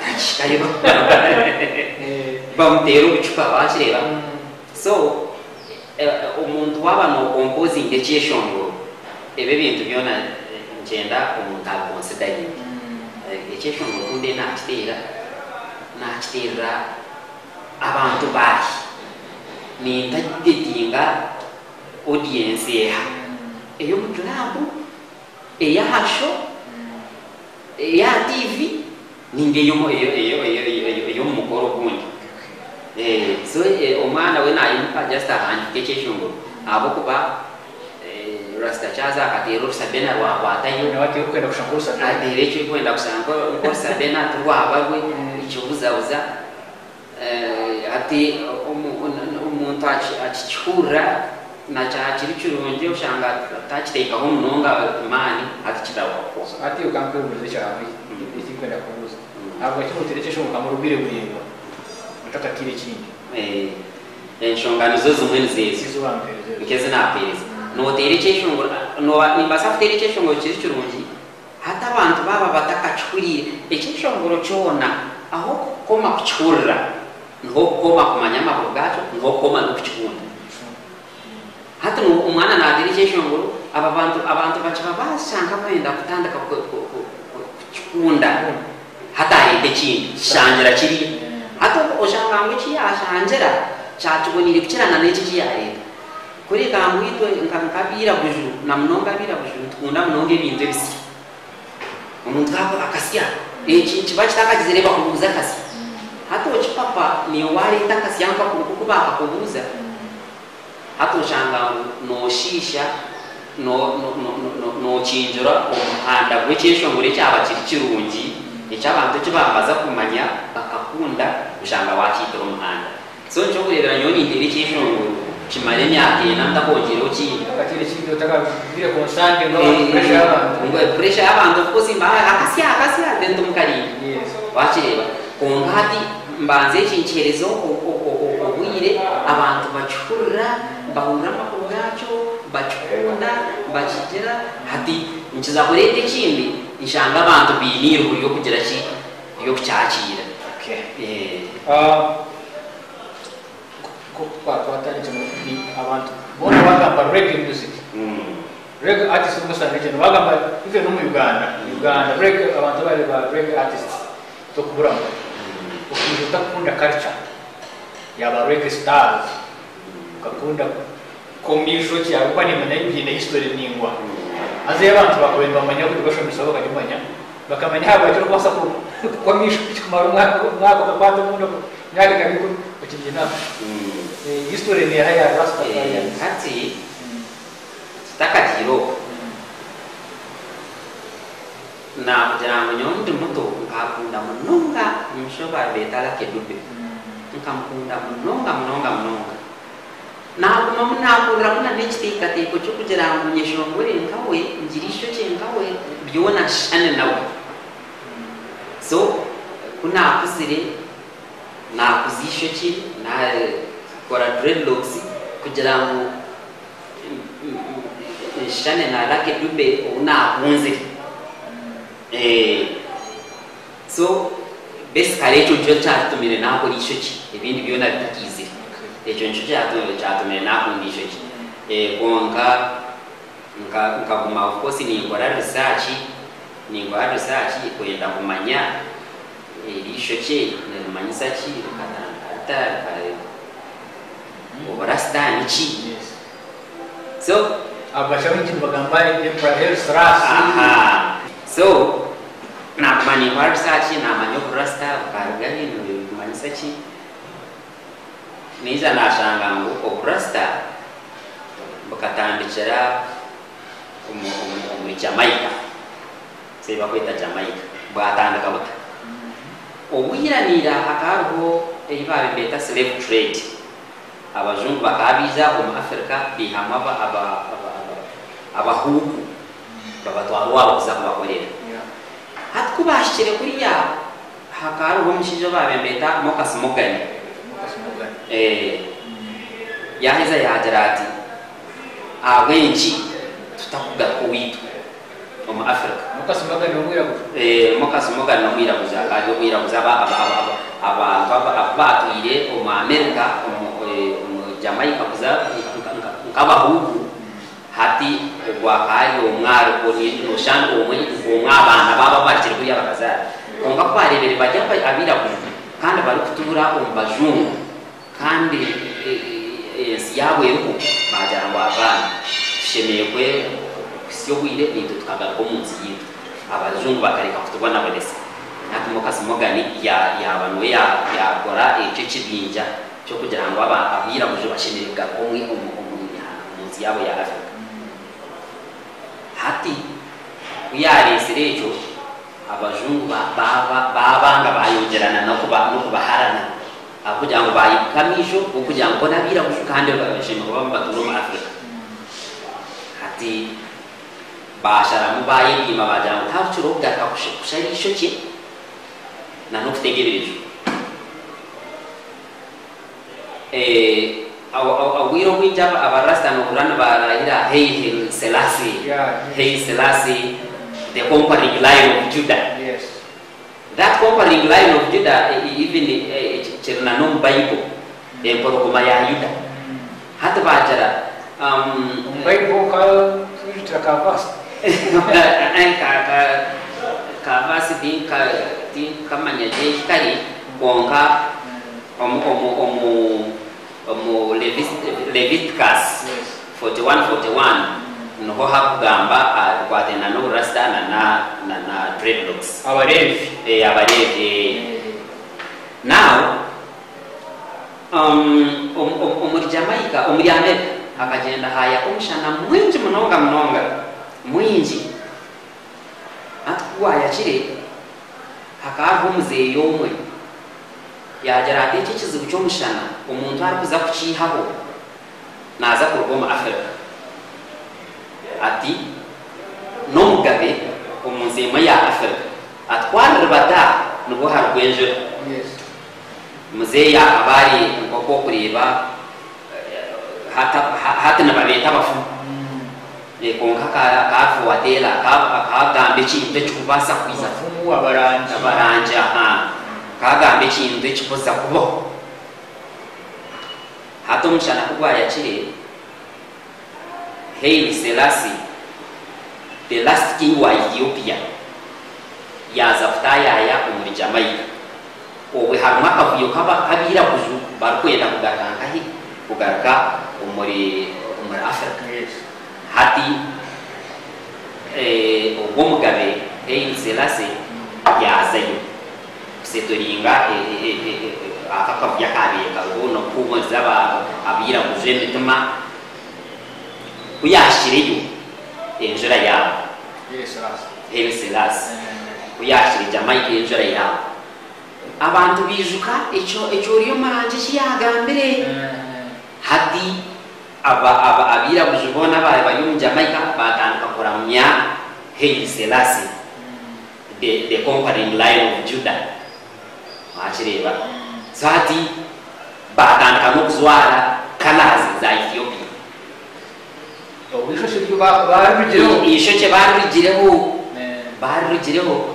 Speaker 2: bamutera ubucupa bakireba so umuntu waba no composing icyeshongoro ebe bintu byona ngenda umuntu akonsidering icyeshongoro kunde nakitera abantu bahi ni ndagitinga audience eyo mu club eya hasho eya TV ninge yomo eyo mukoro kundi so omwana we nayo just ahandi kecheshongo abo kuba rasta chaza akatero Sabena rwatayo
Speaker 1: Nawati ukwenda kushaka Sabena
Speaker 2: adere cyo kwenda kusanga ko Sabena turwabagwe ikibuzabuza ati umuntu akicura na cyakiri cyurunje ushanga takiteka ho munonga imani atikirawa ko
Speaker 1: ati ukampe ubuze cyawe iki kwenda kubuza abo kimuterekesho mukamurubire burimba mutaka kire kindi
Speaker 2: enshongano zo zimwe nzizo nkeze napereza no terekesho ngo no nimbasa terekesho ngo kiri cyurunje hata abantu baba batakacurire ekishongoro cyona aho koma kucurira nko koma kumanya amakuru gacho nko koma no kucikunda hata umwana nadirikesho ngoro abantu bacha basanga kwenda kutandika kucikunda hata ite kindi shanjira kiri hata oshanga ngo kiyashanjira cyatubonire kukirana n'iki kiyare kuri kambwitwe nkankabira buju na mnonga bira buju tukunda mnonge bintu bisi umuntu akasya iki kibachitakagize kubuza kasi hata uchipapa ni wali takasi yanka kukuba akakubuza hata ushanga no shisha no chinjura umuhanda gwekesho ngure cyaba kirungi icyabantu kibambaza kumanya bakakunda ushanga wakitira umuhanda so cyo kurebera nyoni ndirikesho kimare myaka nanda kongereho ki
Speaker 1: akatire kindi utaka bire constant ngo
Speaker 2: pressure y'abantu kosi akasya dento mukari wakireba konkati mbanze kincherezo obwire abantu bacurura bahura makuru gacho bacukunda bakigera hati nkiza kurete kindi ishanga abantu binira buri yo kugera ki yo kucyakira
Speaker 1: ko kwatari ni abantu bona bagamba reggae music reggae artist umusanze cyane bagamba ive no mu Uganda reggae abantu bari ba reggae artists to kuburamo ukijuta kunda culture yaba reggae stars ukakunda komisho cya kwa ni manya ibine history ningwa aze abantu bakwenda bamanya ko tugashomisa bakajumanya bakamanya haba cyo kwasa ko komisho kumara mwako kapata mundo nyari kabiko ukijina history ni haya rasta
Speaker 2: hati takajiro na kugira ngo nyondi muto ngakunda munonga mshoba betala kedube nkamukunda munonga naguma munakura muna nechitika teko cyo kugira ngo nyeshongore nkawe ngirisho cye nkawe byona shane nawe so kuna kusire na kuzisho cye na kora dreadlocks kugira ngo shane na lake dube una kunze so basically cyo cyatumire nako risho cye ibindi byona bitakize ejo ncho cyatumire nako ndisho cye nkaguma of course ni ngora research kwenda kumanya risho cye nemanyisa cye hata obarasta nichi so
Speaker 1: abashami bagamba Emperor Stras
Speaker 2: so na mani research na manyo rasta karugani no kumanyisa cye niza nashanga ngo obrasta bakatandikira muri Jamaica seba kwita Jamaica batandika buta obuyiranira akaruho ebibabe beta slave trade abazungu bakabiza mu Africa bihama abahugu babatwara kuza kubakorera hatkubashire kuri ya hakaruho mushijo babembeta Mocas Morgan yaheza yajarati abenshi tutakuga kuwitu mu Africa
Speaker 1: Mocas Morgan
Speaker 2: no mwira kuza kaje mwira kuza abatwire mu America mu Jamaica kuza nkabahugu hati gwakayo umwaro ko ni noshango umwabana baba bakiri kuri abakazara konga kwarebere bajya abira kandi bari kutura umbajungu kandi yabo yuko bajara ngo abana shemeye kwe syo bwire nito tukagaruka munsi yitu abazungu bakareka kutubwa n'abalese natimo kasimogani abantu yakora icyo kibinja cyo kugira ngo abira buje bashemererwa umwe umunsi yabo ya Afrika hati yaresire ekyo abazungu babanga bayogerana no kubaharana kugira ngo bayikamisho kugira ngo nabira kandi babashima kuba baturo mu Afrika hati bashara mu bayima bagira ngo tabuturo bwaka kusharisho ki na no kutegereje awiro kwinjaba abarasta no kurana barahira Haile Selassie Haile Selassie the conquering lion of Judah.
Speaker 1: Yes.
Speaker 2: That conquering lion of Judah even Chernano Bible Emperor Kumaya Yuda hata bajara
Speaker 1: Bible kal tujuh kavas
Speaker 2: kavas din kamanya je kali konka Leviticus 41 noho hakugamba kwatena no rasta na dreadlocks abarevi now muri Jamaica muri America akagenda haya umushana mwinji mnonga mwinji atkuwa yakire hakaho muzeyo yomwe yagera ati kikizibu cyo mushana umuntu ari kuza kucihaho naza kurugoma Africa ati no mugabe umuzima ya Afrika atwara bata nugo harweje muzeya abari ngoko kureba hata na babeta bafu konka kafu wadela kagambe kintu cyubasa kwiza
Speaker 1: fumu
Speaker 2: abaranja kagambe kintu cyubuza kubo hato mshana kubwa yakire Haile Selassie, the last king wa Ethiopia, yazafutaya ya muri Jamaica. Owe haruma kavuyo kabira kuzu barukwenda kugatanga hi kugaruka muri Africa. Hati ubwo mugabe Haile Selassie yazayo setoringa akakavya kabeka uno kuboza abira kuje mituma kuyashiriyo enjura yawe Haile Selassie kuyashiri Jamaica enjura yawe abantu bijuka echo riyo maranje kiyagambere hadi abira bujubona bari mu Jamaica batandika kuramya Haile Selassie the conquering lion of Judah machireba sati batandika no kuzwara kalazi za Ethiopia isho barugireho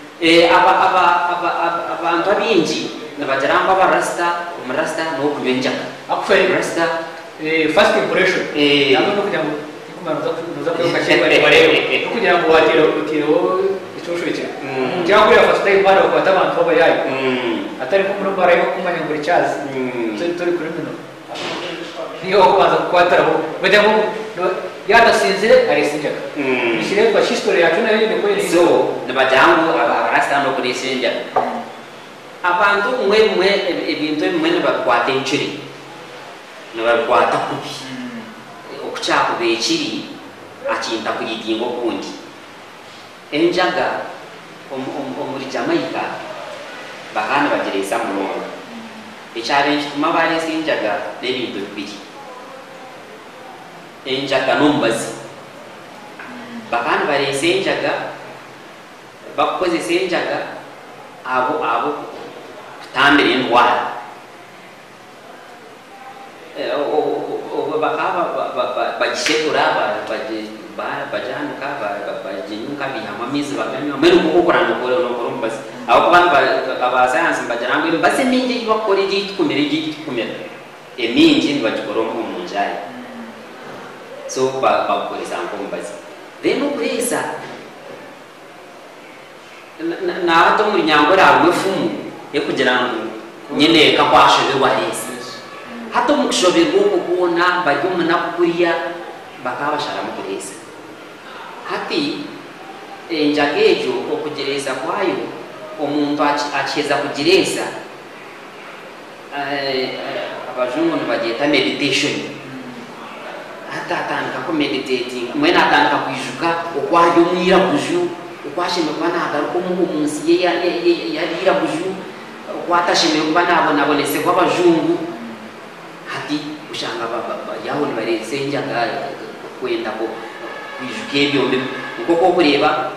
Speaker 2: abantu abinji nabajaramba barasta umrasta no kubenja rasta
Speaker 1: first impression namo no kugira ngo ikumanuza kwakasheba barebe no kugira ngo watiro icyosho cye cyangwa ya first time baro kwata abantu babayaye atari ko muri barayo kumanya ngo cyazi turi kuri mino niyo kubanza kwataraho bajyamo yadasinzire arisinjaga bishyire kwa history yacu nayo ni ko
Speaker 2: so nabajangu abarasta no kurisinja abantu mwe ibintu mwe nabakwata incuri nabakwata kubi okuchako bekiri akinta kuyidingo kundi enjaga muri Jamaica bahana bagereza murongo icyari kituma baresinjaga n'ibintu bibiri enjaga nombazi bakana baresenjaga bakoze senjaga abo kutambira indwara bakaba bagishekura bajanuka bajinuka bihamamizi bakanywa mero kukorana no mbazi abo kubantu abasayansi bajarango mbase mingi bakore gitumira emingi ntibagikora mu njari so bakoreza ngombazi rero kureza na hato muri nyangora awefumu yo kugira ngo nyene kakwashoberwa heza hato mukushoberwa kubona bari umuna kuriya bakabashara mu kureza hati njagejo okugereza kwayo omuntu acheza kugereza abajungu bageta meditation atatandika ko meditating mwene atandika kwijuka okwayo mwira buju okwashime kuba nagaruka umunsi ye yarira buju okwatashime kuba nabonese kw'abajungu hati ushanga yaho nibarese njaga kwenda ko kwijuka ebyombi uko ko kureba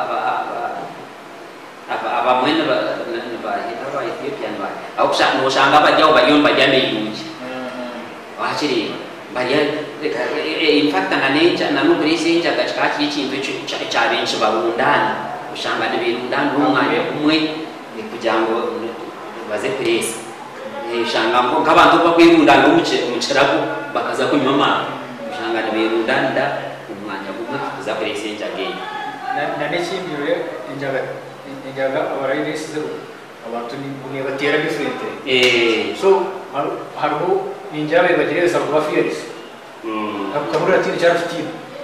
Speaker 2: aba mwene ba Ethiopian ba aho ushanga bajyaho bajya meyungi wakiri bari in fact na n'uburezi njaga cyaki ikintu cya benshi barundana ushanga n'ibirundana umwanya umwe kugira ngo baze kuresa ushanga ngo nk'abantu bakwirundana umucerago bakaza kunywa amazi ushanga n'ibirundana umwanya umwe kuza kuresa njaga
Speaker 1: na n'ikindi injaga abarayisize abantu ni batera different so hariho ninjabe bagereza kuba fearless kabura ati cyarufitini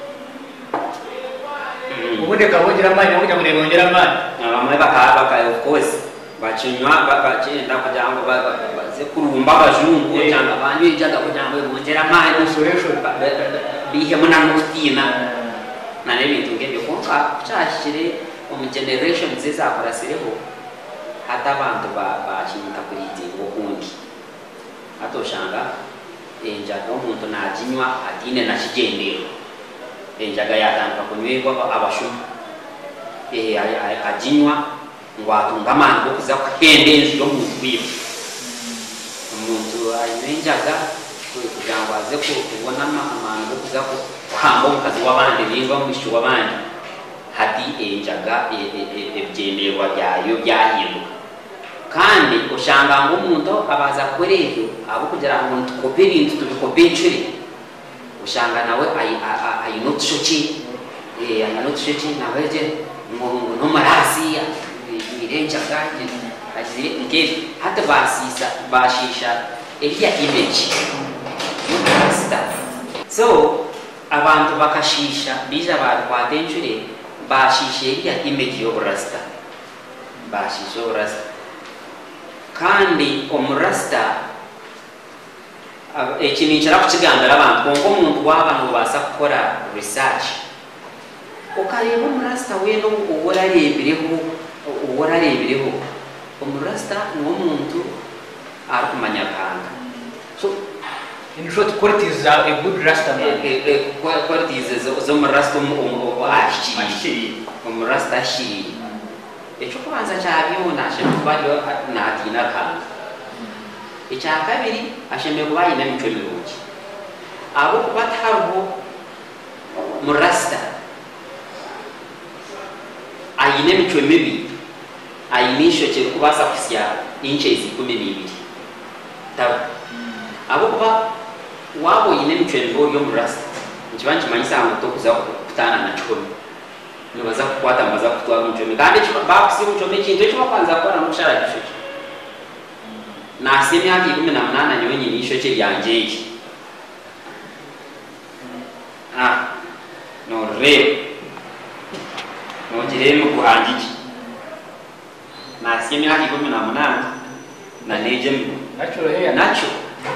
Speaker 1: ubundi kabongera amani bongera amani
Speaker 2: abamwe baka of course bacinywa bagenda kugira ngo baze kurumba abajungu cyangwa abantu bijyaga kugira ngo bongera amani
Speaker 1: restoration
Speaker 2: bihe muna mutina na n'ibintu ngibyo konka cyashire mu generation zizakora sireho hata abantu bakinta kuri idingo kundi atoshanga enjaga umuntu najinywa adine nakigendero enjaga yatandika kunywerwa abashuma ajinywa ngo atunga amani go kuza kukendenzi yo muntu wiwe umuntu ayimenjaga kugira ngo aze kubona amani go kuza kuhamba umukazi w'abandi bingwa mwishu w'abandi hati enjaga ebyenderwa byayo byahinduka kandi ushanga ngo umuntu abaza kureyo abo kugira ngo tukopere intu tubikopecure ushanga nawe ayinotshoki ayinotshoki nawe je no marasi irenja ganje azire ngeke hata bashisha eliya image y'urasta so abantu bakashisha biza abantu kwatenchure bashishe eliya image y'urasta bashisha urasta kandi omurasta ekinicara kukigambira abantu konko omuntu w'abantu basa kukora research ukareba omurasta weno uworarebireho omurasta n'omuntu arikumanya kanga so
Speaker 1: in short qualities are a good rasta man
Speaker 2: qualities z'omurasta ashiri omurasta ashiri ekyo kubanza kyabyona ashemeye kuba natina kanga ekyakabiri ashemeye kuba ayina emico mirungi abo kuba tariho murasta ayina emico mibi ayina ishokye kubasa kusya inche 12 tabo abo kuba wabo yina emico mibi yo murasta nkiba nkimanyisa ngo tokuza kutana na chikomi nibaza kukwata mbaza kutwara umucome kandi bakusi umucome kintu cyo kwanza kora mushara gishoke na semi haki 18 nyonyi ni ishoke ryanje iki no re no jire mu kuhandiki na semi haki 18 na neje mu
Speaker 1: natural hair
Speaker 2: nacho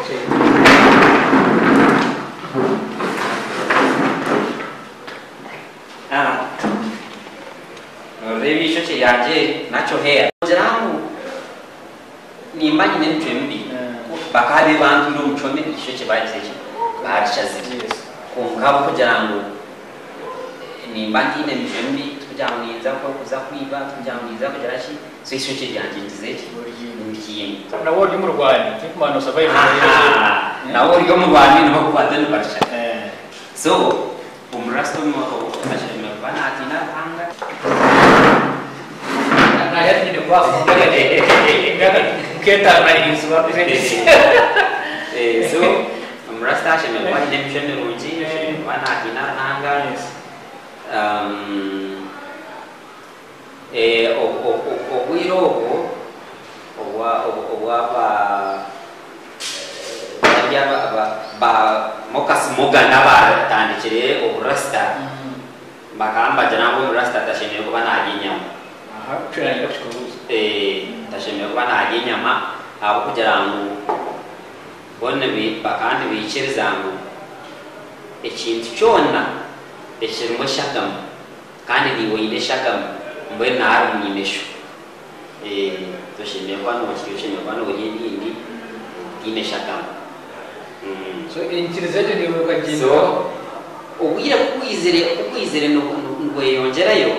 Speaker 2: revi ishoke yaje nacho hair jaramu ni manyi n'emicwembi bakabe bantu ndo mucome ishoke bagize barishaze kungabo kugira ngo ni mbandi n'emicwembi kugira ngo niza ko kuza kwiba kugira ngo niza kugira ki so ishoke ryanje ngize n'uriyini
Speaker 1: na wodi mu Rwanda kimano survive
Speaker 2: na wodi mu Rwanda no kubatana barisha so umrasto mo asheme bana atina anga
Speaker 1: na yadi ni kwa keta na insuwa
Speaker 2: so umrasta asheme bana nemsheme ruji bana atina anga okwiroko ba mokas moga naba tandikire oburasta bakamba janabo burasta tashemye kuba naginyama
Speaker 1: training of schools
Speaker 2: tashemye kuba naginyama abo kugira ngo bonne bi bakandi bikiriza ngo ekintu kyona ekirimu eshagamu kandi niwe oyine eshagamu mbwenu nahari munyimesho toshemerwa n'okiroshemerwa n'obunyendindi tiine eshagamu
Speaker 1: so enkiriza egyo niwe ukagendaho
Speaker 2: obwire kukwizire nibweyongerayo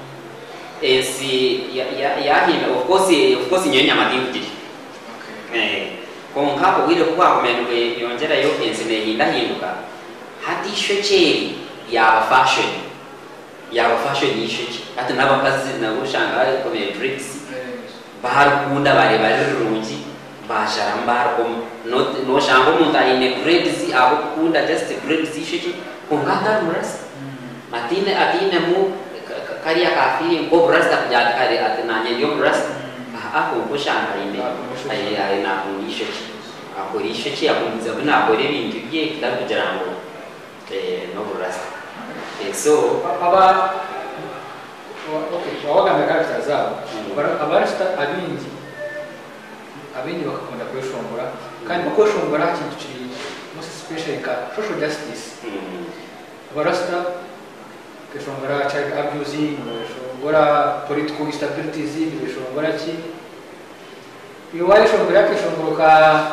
Speaker 2: ensi yahinda of course nyowe nyamadini konka obwire kubwakumenya nibweyongerayo ensi nehindahinduka hati ishokye yaba fashion y'ishokye hati n'abakazi nabo ushanga bakomeye dreads barukunda bareba rirungi basharamu barukomo noshanga omuntu aine dreads abokukunda just dreads ishokye konka atari murasta atinemu kariya kafiri nkoburasta kugira kare ati nanye ndi omurasta akonka oshanga aine nakunda ishokye akora ishokye akundiza buna akora ebintu bye kitari kugira ngo n'oburasta so
Speaker 1: wawagamba character zabo abarasta abingi bakakunda kweshongora kandi mukweshongora kintu kiri most especially ka social justice abarasta kweshongora child abusing kweshongora political instabilities kweshongora ki iwayeshongora kweshongora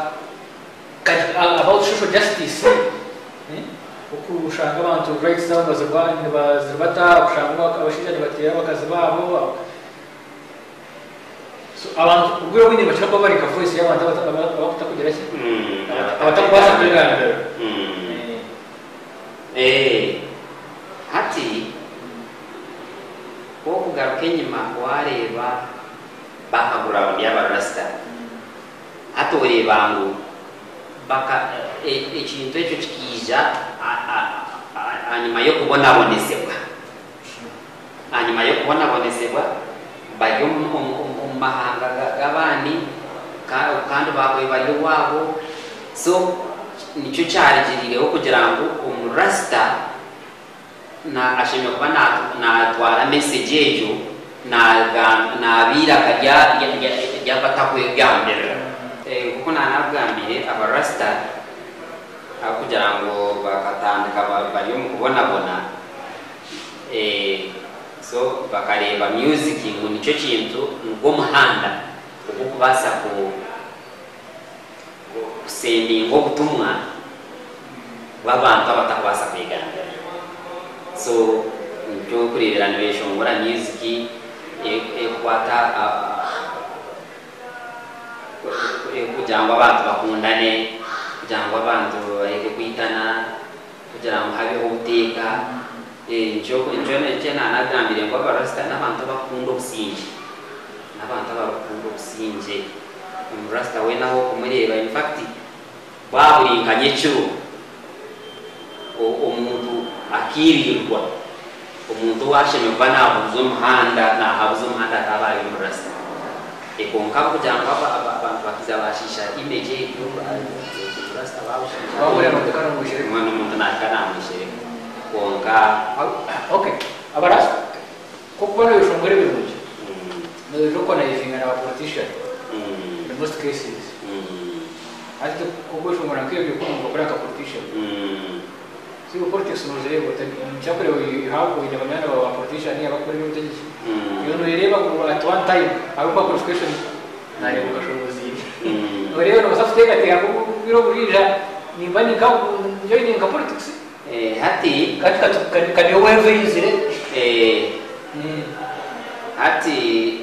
Speaker 1: about social justice ushanga abantu rights zabo bazibata ushanga abashinja batera bakazi babo so abantu ubwo windi bacaka barika voice y'abantu abatakugira ki abatakubasha kuganira
Speaker 2: hati ko kugaruka inyuma wareba bakagura y'abarasta hati ureba ngo baka ekintu ekyo kikija anyuma yo kubonabonesebwa bari mu mahanga g'abandi kandi bagoye bari wabo so nicyo cyarigirireho kugira ngo umurasta ashimye kuba natwara message ejo nabiraka ry'abatakwegambira kuko nanabwambire abarasta kugira ngo bakatandika bari mu kubonabona so bakareba music ngo nicyo kintu nubwo muhanda ubwo kubasa kusendinga obutumwa bw'abantu abatakubasa kwigambira so nicyo kurebera nibeshongora music ekwata kugira ngo abantu bakundane kugira ngo abantu bareke kwitana kugira ngo habeho ubuteka nicyo nanagambire ngo abarasta n'abantu bakunda obusinge umurasta we naho kumureba in fact baburinkanye cyo omuntu akirirwa omuntu washemerwa nahabuze umuhanda atabaye umurasta konka kugira ngo abantu bakizabashisha image y'umurasta umuntu nakanamushere konka
Speaker 1: okay abarasta kuko bashongore birungi no connecting na politician in most cases ati kuko shongora kwiye kuko bakora politician si politics no zero cyakore ihabwo indabana ba politician abakora y'ubutegetsi yo no ireba ko at one time abo ba qualification nari mu gashobozi rero no safte kati abo biro burija nimba ni ka joining ka politics
Speaker 2: hati
Speaker 1: kati wewe yizire
Speaker 2: hati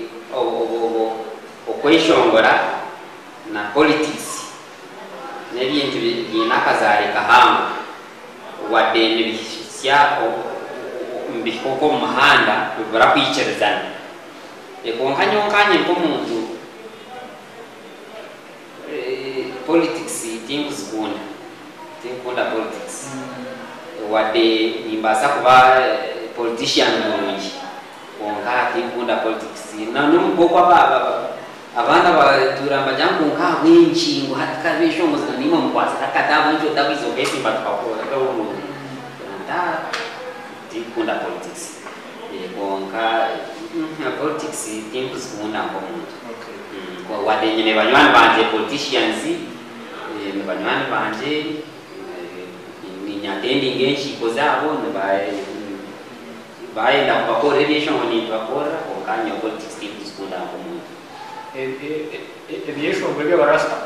Speaker 2: okweshongora na politics n'ebintu binakazareka hamwe wadde nebisya mbikoko mu muhanda barakwikirizana konkanyonkanye nk'omuntu politics tinkunda politics wadde nimbasa kuba politician mulungi konka tinkunda politics n'omukoko abana baturamba jangu nka bwinshi ngo hatakabishongoza nimo mukwasa takatabo njo dabizo kesi batukakora kawo nda tinkunda politics konka politics tinkuzikunda ngomuntu kwa wade nyine banywani banje politicians banywani banje attending enshiko zabo baenda kubakora ebyeshongo nibakora okanya politics team zikunda ngomuntu
Speaker 1: ebyeshongo by'abarasta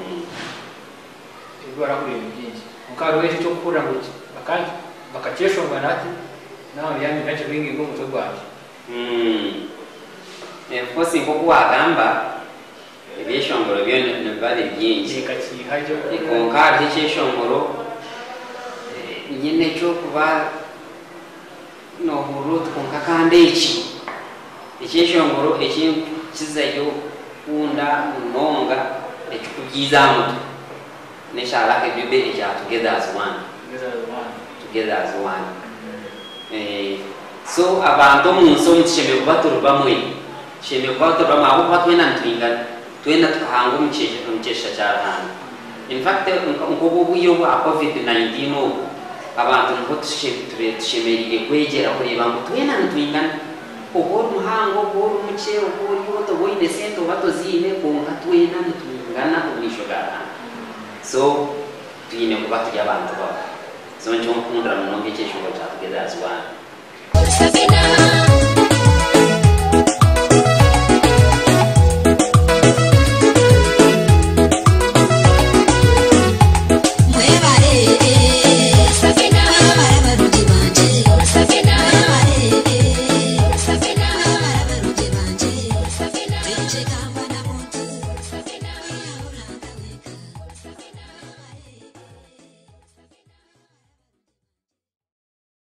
Speaker 1: barakuriye byinshi mukaro wese cyo gukura ngo bakakeshonga nati nawe yani benshi bingi ngo muto gwaje
Speaker 2: fosi nko kuwagamba ebyeshongoro byo nibale byinshi
Speaker 1: kakihajo
Speaker 2: ikonkara ekyeshongoro nyine cyo kuba no huru twonka kandi ekyeshongoro ekizayo kunda nonga ekikubyizamu neshalaka byobe ekya together as one so abantu munso mutisheme kubatura bamwe sheme kubatura bamwe abo batwena ntwingana twenda tukahanga umukesha cyarahanga in fact nkobo buyo bwa covid-19 abantu ngo tushemerire kwegera kureba ngo twena ntwingana ubwo muhango bwo umuce ubwo yoto boyine sento batozine konka twena ntwingana ubishogara so tuyine kuba tujya abantu babo zonje nkundira mu nonge cyesho cya together as one